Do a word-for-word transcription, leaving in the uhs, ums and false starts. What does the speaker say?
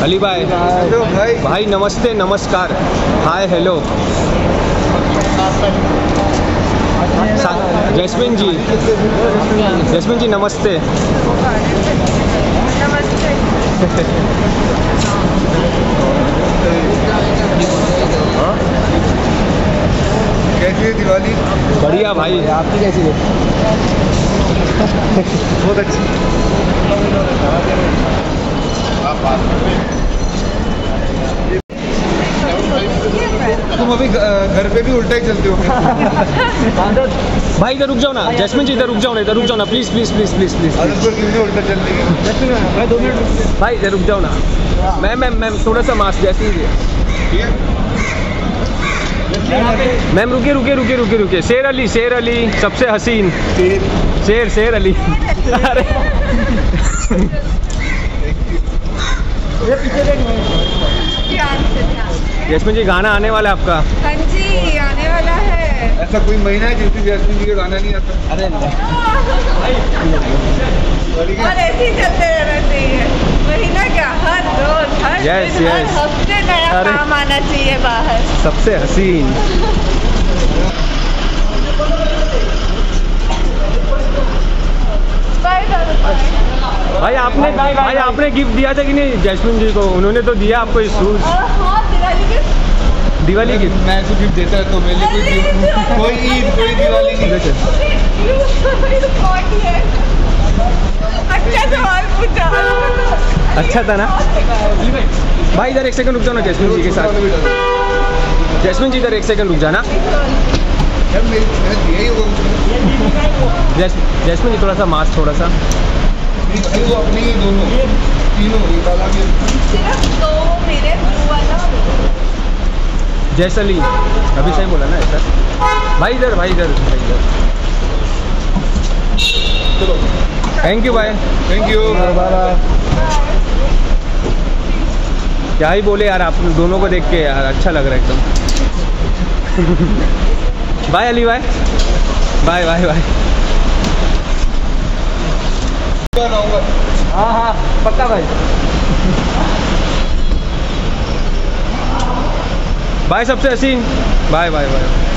अली भाई भाई, भाई नमस्ते नमस्कार hi hello. Jasmine ji Jasmine ji नमस्ते। नमस्ते। कैसी है दिवाली? बढ़िया भाई, आपकी कैसी है? बहुत अच्छी। तुम अभी घर पे भी उल्टा ही चलते हो। भाई इधर रुक जाओ ना, जैस्मिन जी इधर रुक जाओ ना, इधर रुक जाओ ना please please please please please. उल्टा चल रही है भाई दो मिनट, भाई इधर रुक जाओ ना। मैम मैम मैम थोड़ा सा मास्क जैस्मिन जी। मैम रुके रुके रुके रुके रुके शेर अली शेर अली सबसे हसीन शेर शेर अली। अरे जैस्मिन जी गाना आने वाला है आपका? हाँ जी आने वाला है। ऐसा कोई महीना है जिस दिन जैस्मिन जी का गाना नहीं आता? अरे और ऐसे ही चलते रहना चाहिए। महीना क्या, हर रोज हर yes, दिन yes. हर हफ्ते नया काम आना चाहिए बाहर। सबसे हसीन। भाई आपने भाई आपने गिफ्ट दिया था कि नहीं जैस्मिन जी को? उन्होंने तो दिया आपको इस शूज। हाँ दिवाली गिफ्ट। दिवाली गिफ्ट मैं ऐसे गिफ्ट देता है तो मेरे लिए कोई गिफ्ट, कोई ईद कोई दिवाली नहीं देते। अच्छा सवाल पूछा। अच्छा था ना भाई? इधर एक सेकंड रुक जाओ ना जैस्मिन जी के साथ। जैस्मिन जी इधर एक सेकंड रुक जाना। जैस्मिन जी थोड़ा सा मास्क थोड़ा सा। अपनी दोनों तीनों सिर्फ दो मेरे ब्लू वाला। जैसली अभी सही बोला ना ऐसा? भाई इधर भाई इधर भाई इधर। चलो थैंक यू भाई, थैंक यू। क्या ही बोले यार, आप दोनों को देख के यार अच्छा लग रहा है एकदम। बाय अली भाई, बाय बाय बाय। हाँ हाँ पक्का भाई। बाय सबसे हसीन, बाय बाय बाय।